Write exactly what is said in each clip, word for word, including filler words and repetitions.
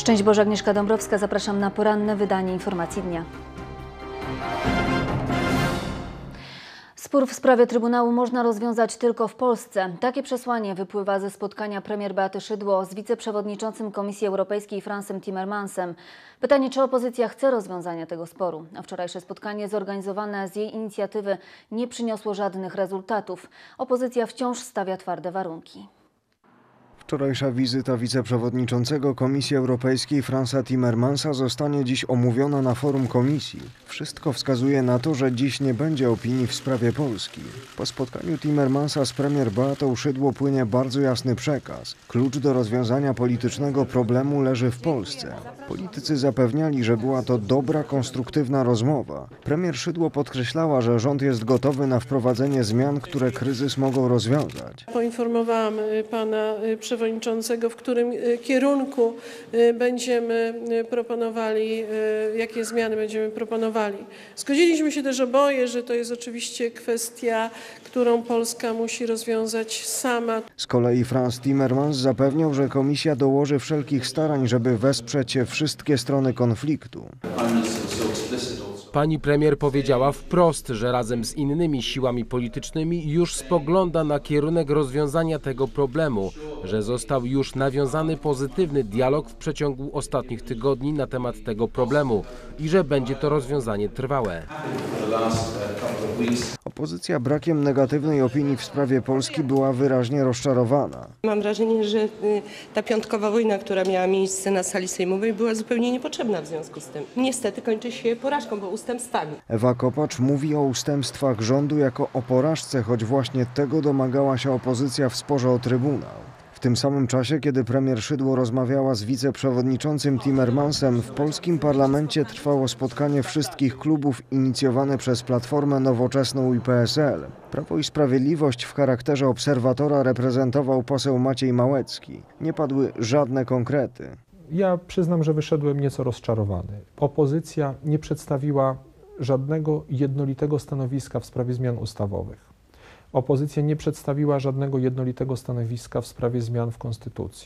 Szczęść Boże, Agnieszka Dąbrowska. Zapraszam na poranne wydanie Informacji Dnia. Spór w sprawie Trybunału można rozwiązać tylko w Polsce. Takie przesłanie wypływa ze spotkania premier Beaty Szydło z wiceprzewodniczącym Komisji Europejskiej Fransem Timmermansem. Pytanie, czy opozycja chce rozwiązania tego sporu. A wczorajsze spotkanie zorganizowane z jej inicjatywy nie przyniosło żadnych rezultatów. Opozycja wciąż stawia twarde warunki. Wczorajsza wizyta wiceprzewodniczącego Komisji Europejskiej Fransa Timmermansa zostanie dziś omówiona na forum komisji. Wszystko wskazuje na to, że dziś nie będzie opinii w sprawie Polski. Po spotkaniu Timmermansa z premier Beatą Szydło płynie bardzo jasny przekaz. Klucz do rozwiązania politycznego problemu leży w Polsce. Politycy zapewniali, że była to dobra, konstruktywna rozmowa. Premier Szydło podkreślała, że rząd jest gotowy na wprowadzenie zmian, które kryzys mogą rozwiązać. Poinformowałam pana przewodniczącego, w którym kierunku będziemy proponowali, jakie zmiany będziemy proponowali. Zgodziliśmy się też oboje, że to jest oczywiście kwestia, którą Polska musi rozwiązać sama. Z kolei Frans Timmermans zapewniał, że komisja dołoży wszelkich starań, żeby wesprzeć wszystkie strony konfliktu. Pani premier powiedziała wprost, że razem z innymi siłami politycznymi już spogląda na kierunek rozwiązania tego problemu, że został już nawiązany pozytywny dialog w przeciągu ostatnich tygodni na temat tego problemu i że będzie to rozwiązanie trwałe. Opozycja brakiem negatywnej opinii w sprawie Polski była wyraźnie rozczarowana. Mam wrażenie, że ta piątkowa wojna, która miała miejsce na sali sejmowej, była zupełnie niepotrzebna w związku z tym. Niestety kończy się porażką, bo ustępstwami. Ewa Kopacz mówi o ustępstwach rządu jako o porażce, choć właśnie tego domagała się opozycja w sporze o Trybunał. W tym samym czasie, kiedy premier Szydło rozmawiała z wiceprzewodniczącym Timmermansem, w polskim parlamencie trwało spotkanie wszystkich klubów inicjowane przez Platformę Nowoczesną i P S L. Prawo i Sprawiedliwość w charakterze obserwatora reprezentował poseł Maciej Małecki. Nie padły żadne konkrety. Ja przyznam, że wyszedłem nieco rozczarowany. Opozycja nie przedstawiła żadnego jednolitego stanowiska w sprawie zmian ustawowych. Opozycja nie przedstawiła żadnego jednolitego stanowiska w sprawie zmian w konstytucji.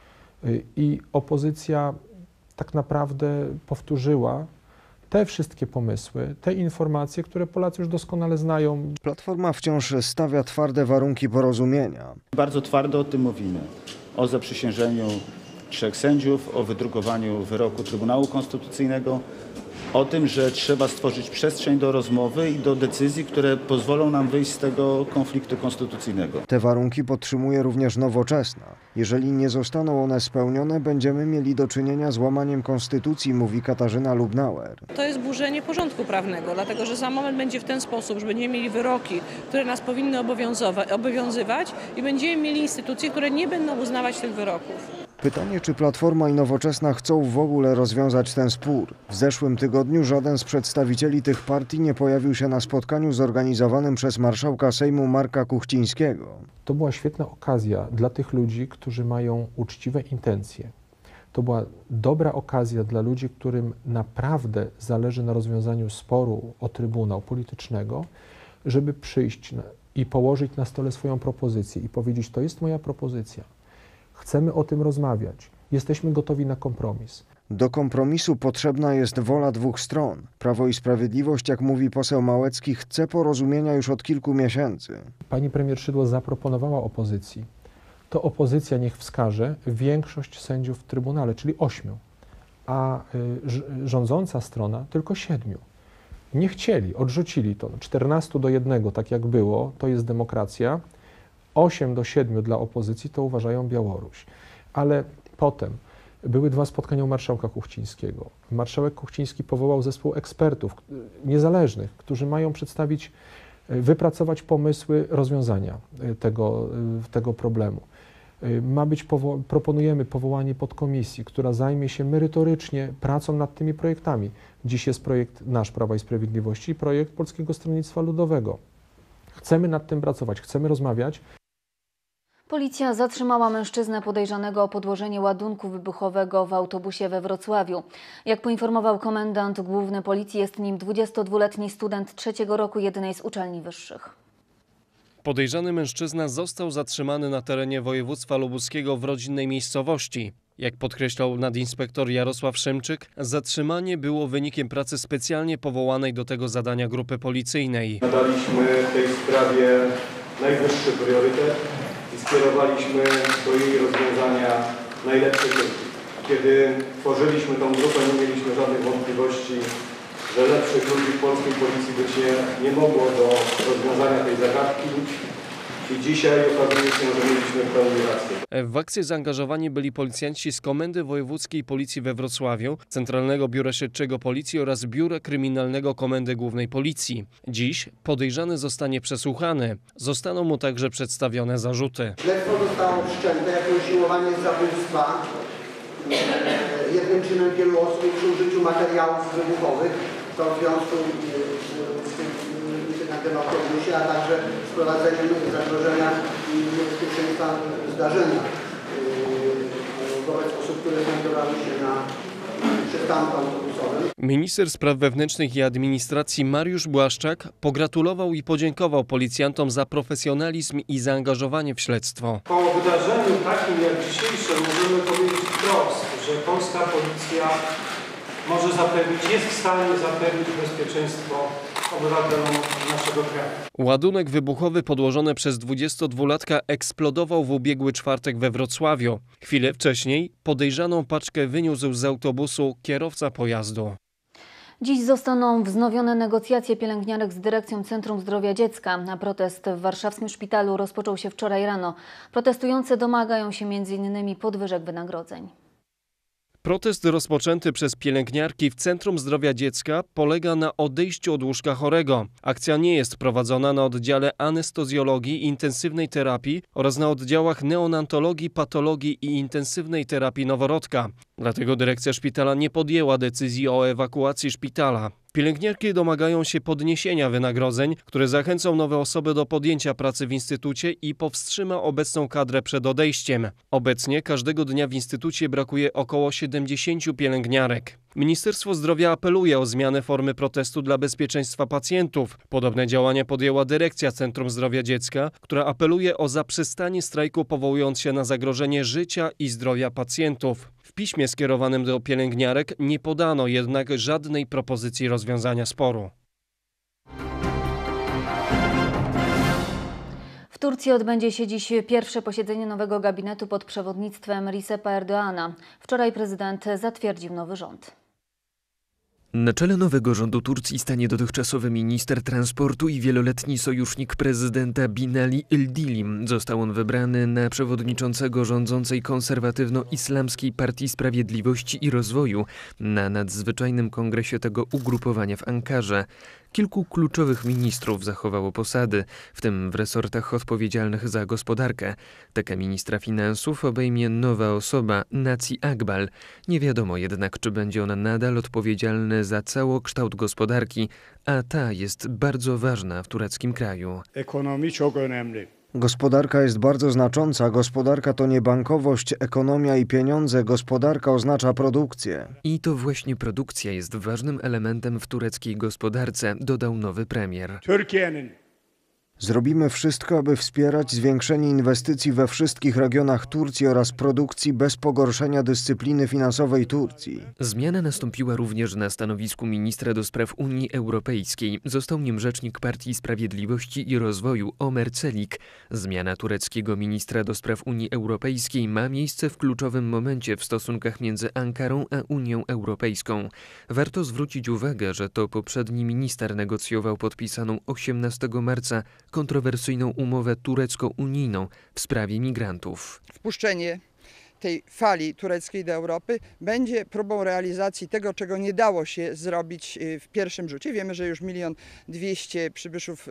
I opozycja tak naprawdę powtórzyła te wszystkie pomysły, te informacje, które Polacy już doskonale znają. Platforma wciąż stawia twarde warunki porozumienia. Bardzo twardo o tym mówimy. O zaprzysiężeniu trzech sędziów, o wydrukowaniu wyroku Trybunału Konstytucyjnego, o tym, że trzeba stworzyć przestrzeń do rozmowy i do decyzji, które pozwolą nam wyjść z tego konfliktu konstytucyjnego. Te warunki podtrzymuje również Nowoczesna. Jeżeli nie zostaną one spełnione, będziemy mieli do czynienia z łamaniem konstytucji, mówi Katarzyna Lubnauer. To jest burzenie porządku prawnego, dlatego że za moment będzie w ten sposób, że będziemy mieli wyroki, które nas powinny obowiązywać i będziemy mieli instytucje, które nie będą uznawać tych wyroków. Pytanie, czy Platforma i Nowoczesna chcą w ogóle rozwiązać ten spór. W zeszłym tygodniu żaden z przedstawicieli tych partii nie pojawił się na spotkaniu zorganizowanym przez marszałka Sejmu Marka Kuchcińskiego. To była świetna okazja dla tych ludzi, którzy mają uczciwe intencje. To była dobra okazja dla ludzi, którym naprawdę zależy na rozwiązaniu sporu o Trybunał politycznego, żeby przyjść i położyć na stole swoją propozycję i powiedzieć: to jest moja propozycja. Chcemy o tym rozmawiać. Jesteśmy gotowi na kompromis. Do kompromisu potrzebna jest wola dwóch stron. Prawo i Sprawiedliwość, jak mówi poseł Małecki, chce porozumienia już od kilku miesięcy. Pani premier Szydło zaproponowała opozycji. To opozycja niech wskaże większość sędziów w Trybunale, czyli ośmiu, a y, rządząca strona tylko siedmiu. Nie chcieli, odrzucili to. czternastu do jednego, tak jak było, to jest demokracja. osiem do siedmiu dla opozycji to uważają Białoruś. Ale potem były dwa spotkania u marszałka Kuchcińskiego. Marszałek Kuchciński powołał zespół ekspertów niezależnych, którzy mają przedstawić, wypracować pomysły rozwiązania tego, tego problemu. Ma być, powo- proponujemy powołanie podkomisji, która zajmie się merytorycznie pracą nad tymi projektami. Dziś jest projekt nasz, Prawa i Sprawiedliwości, i projekt Polskiego Stronnictwa Ludowego. Chcemy nad tym pracować, chcemy rozmawiać. Policja zatrzymała mężczyznę podejrzanego o podłożenie ładunku wybuchowego w autobusie we Wrocławiu. Jak poinformował komendant główny policji, jest nim dwudziestodwuletni student trzeciego roku jednej z uczelni wyższych. Podejrzany mężczyzna został zatrzymany na terenie województwa lubuskiego w rodzinnej miejscowości. Jak podkreślał nadinspektor Jarosław Szymczyk, zatrzymanie było wynikiem pracy specjalnie powołanej do tego zadania grupy policyjnej. Nadaliśmy tej sprawie najwyższy priorytet i skierowaliśmy do jej rozwiązania najlepsze środki. Kiedy tworzyliśmy tą grupę, nie mieliśmy żadnych wątpliwości, że lepszych ludzi w polskiej policji być nie, nie mogło do rozwiązania tej zagadki. I dzisiaj okazuje się, że mieliśmy w pełni rację. W akcję zaangażowani byli policjanci z Komendy Wojewódzkiej Policji we Wrocławiu, Centralnego Biura Śledczego Policji oraz Biura Kryminalnego Komendy Głównej Policji. Dziś podejrzany zostanie przesłuchany. Zostaną mu także przedstawione zarzuty. Śledztwo zostało wszczęte jako usiłowanie zabójstwa. Jednym czynem wielu osób przy użyciu materiałów wybuchowych. To w związku z tym na tym autobusie, a także z prowadzeniem zagrożenia i bezpieczeństwa zdarzenia wobec osób, które znajdowały się na przystanku autobusowym. Minister Spraw Wewnętrznych i Administracji Mariusz Błaszczak pogratulował i podziękował policjantom za profesjonalizm i zaangażowanie w śledztwo. Po wydarzeniu takim jak dzisiejsze możemy powiedzieć wprost, że polska policja może zapewnić, jest w stanie zapewnić bezpieczeństwo obywatelom naszego kraju. Ładunek wybuchowy podłożony przez dwudziestodwulatka eksplodował w ubiegły czwartek we Wrocławiu. Chwilę wcześniej podejrzaną paczkę wyniósł z autobusu kierowca pojazdu. Dziś zostaną wznowione negocjacje pielęgniarek z Dyrekcją Centrum Zdrowia Dziecka. A protest w warszawskim szpitalu rozpoczął się wczoraj rano. Protestujący domagają się między innymi podwyżek wynagrodzeń. Protest rozpoczęty przez pielęgniarki w Centrum Zdrowia Dziecka polega na odejściu od łóżka chorego. Akcja nie jest prowadzona na oddziale anestezjologii i intensywnej terapii oraz na oddziałach neonatologii, patologii i intensywnej terapii noworodka. Dlatego dyrekcja szpitala nie podjęła decyzji o ewakuacji szpitala. Pielęgniarki domagają się podniesienia wynagrodzeń, które zachęcą nowe osoby do podjęcia pracy w instytucie i powstrzyma obecną kadrę przed odejściem. Obecnie każdego dnia w instytucie brakuje około siedemdziesięciu pielęgniarek. Ministerstwo Zdrowia apeluje o zmianę formy protestu dla bezpieczeństwa pacjentów. Podobne działania podjęła dyrekcja Centrum Zdrowia Dziecka, która apeluje o zaprzestanie strajku, powołując się na zagrożenie życia i zdrowia pacjentów. W piśmie skierowanym do pielęgniarek nie podano jednak żadnej propozycji rozwiązania sporu. W Turcji odbędzie się dziś pierwsze posiedzenie nowego gabinetu pod przewodnictwem Recepa Erdoğana. Wczoraj prezydent zatwierdził nowy rząd. Na czele nowego rządu Turcji stanie dotychczasowy minister transportu i wieloletni sojusznik prezydenta Binali Yildirim. Został on wybrany na przewodniczącego rządzącej konserwatywno-islamskiej Partii Sprawiedliwości i Rozwoju na nadzwyczajnym kongresie tego ugrupowania w Ankarze. Kilku kluczowych ministrów zachowało posady, w tym w resortach odpowiedzialnych za gospodarkę. Tekę ministra finansów obejmie nowa osoba, Naci Akbal. Nie wiadomo jednak, czy będzie ona nadal odpowiedzialny za całokształt gospodarki, a ta jest bardzo ważna w tureckim kraju. Ekonomii çok önemli. Gospodarka jest bardzo znacząca. Gospodarka to nie bankowość, ekonomia i pieniądze. Gospodarka oznacza produkcję. I to właśnie produkcja jest ważnym elementem w tureckiej gospodarce, dodał nowy premier. Türkiye'nin Zrobimy wszystko, aby wspierać zwiększenie inwestycji we wszystkich regionach Turcji oraz produkcji bez pogorszenia dyscypliny finansowej Turcji. Zmiana nastąpiła również na stanowisku ministra do spraw Unii Europejskiej. Został nim rzecznik Partii Sprawiedliwości i Rozwoju Ömer Çelik. Zmiana tureckiego ministra do spraw Unii Europejskiej ma miejsce w kluczowym momencie w stosunkach między Ankarą a Unią Europejską. Warto zwrócić uwagę, że to poprzedni minister negocjował podpisaną osiemnastego marca kontrowersyjną umowę turecko-unijną w sprawie migrantów. Wpuszczenie tej fali tureckiej do Europy będzie próbą realizacji tego, czego nie dało się zrobić w pierwszym rzucie. Wiemy, że już milion dwieście przybyszów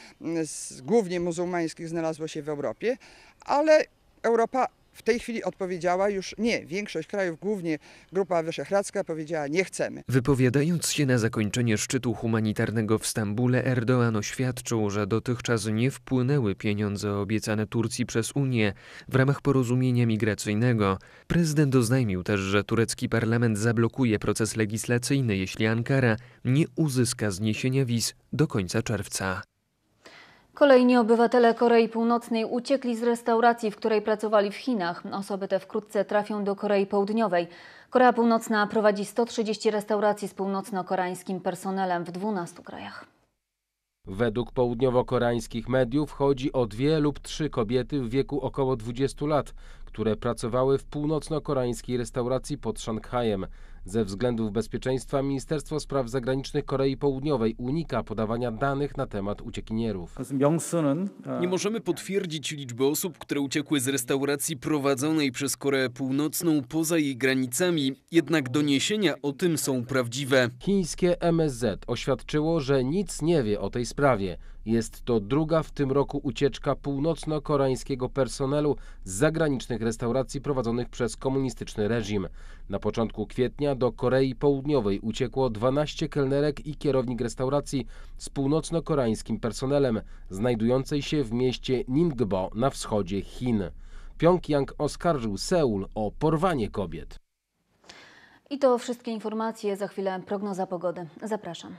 głównie muzułmańskich znalazło się w Europie, ale Europa w tej chwili odpowiedziała już nie. Większość krajów, głównie Grupa Wyszehradzka, powiedziała nie chcemy. Wypowiadając się na zakończenie szczytu humanitarnego w Stambule, Erdoğan oświadczył, że dotychczas nie wpłynęły pieniądze obiecane Turcji przez Unię w ramach porozumienia migracyjnego. Prezydent oznajmił też, że turecki parlament zablokuje proces legislacyjny, jeśli Ankara nie uzyska zniesienia wiz do końca czerwca. Kolejni obywatele Korei Północnej uciekli z restauracji, w której pracowali w Chinach. Osoby te wkrótce trafią do Korei Południowej. Korea Północna prowadzi sto trzydzieści restauracji z północno-koreańskim personelem w dwunastu krajach. Według południowo-koreańskich mediów chodzi o dwie lub trzy kobiety w wieku około dwudziestu lat, które pracowały w północno-koreańskiej restauracji pod Szanghajem. Ze względów bezpieczeństwa Ministerstwo Spraw Zagranicznych Korei Południowej unika podawania danych na temat uciekinierów. Nie możemy potwierdzić liczby osób, które uciekły z restauracji prowadzonej przez Koreę Północną poza jej granicami, jednak doniesienia o tym są prawdziwe. Chińskie M S Z oświadczyło, że nic nie wie o tej sprawie. Jest to druga w tym roku ucieczka północno-koreańskiego personelu z zagranicznych restauracji prowadzonych przez komunistyczny reżim. Na początku kwietnia do Korei Południowej uciekło dwanaście kelnerek i kierownik restauracji z północno-koreańskim personelem, znajdującej się w mieście Ningbo na wschodzie Chin. Pjongjang oskarżył Seul o porwanie kobiet. I to wszystkie informacje. Za chwilę prognoza pogody. Zapraszam.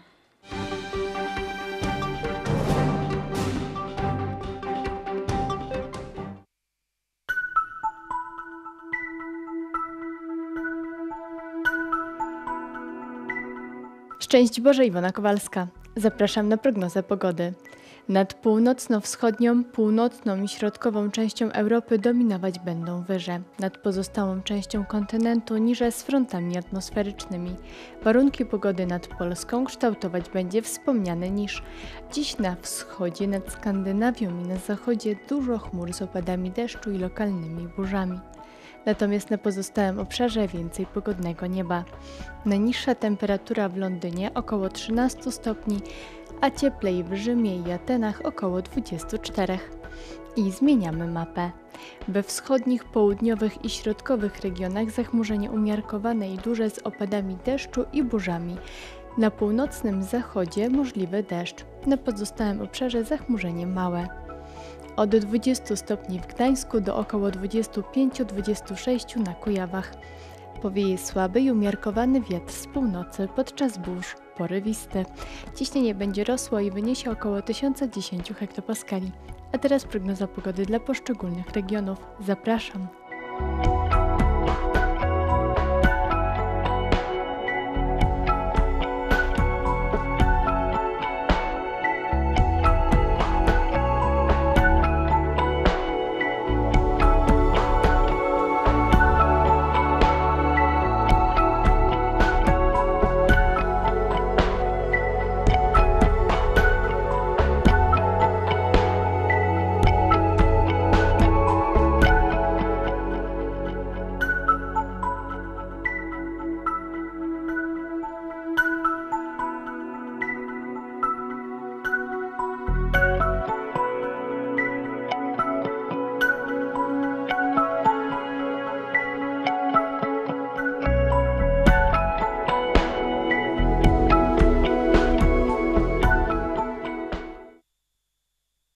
Szczęść Boże, Iwona Kowalska. Zapraszam na prognozę pogody. Nad północno-wschodnią, północną i środkową częścią Europy dominować będą wyże. Nad pozostałą częścią kontynentu niże z frontami atmosferycznymi. Warunki pogody nad Polską kształtować będzie wspomniany niż. Dziś na wschodzie, nad Skandynawią i na zachodzie dużo chmur z opadami deszczu i lokalnymi burzami. Natomiast na pozostałym obszarze więcej pogodnego nieba. Najniższa temperatura w Londynie około trzynaście stopni, a cieplej w Rzymie i Atenach około dwadzieścia cztery. I zmieniamy mapę. We wschodnich, południowych i środkowych regionach zachmurzenie umiarkowane i duże z opadami deszczu i burzami. Na północnym zachodzie możliwy deszcz. Na pozostałym obszarze zachmurzenie małe. Od dwudziestu stopni w Gdańsku do około dwudziestu pięciu do dwudziestu sześciu na Kujawach. Powieje słaby i umiarkowany wiatr z północy podczas burz porywisty. Ciśnienie będzie rosło i wyniesie około tysiąc dziesięć hektopaskali. A teraz prognoza pogody dla poszczególnych regionów. Zapraszam.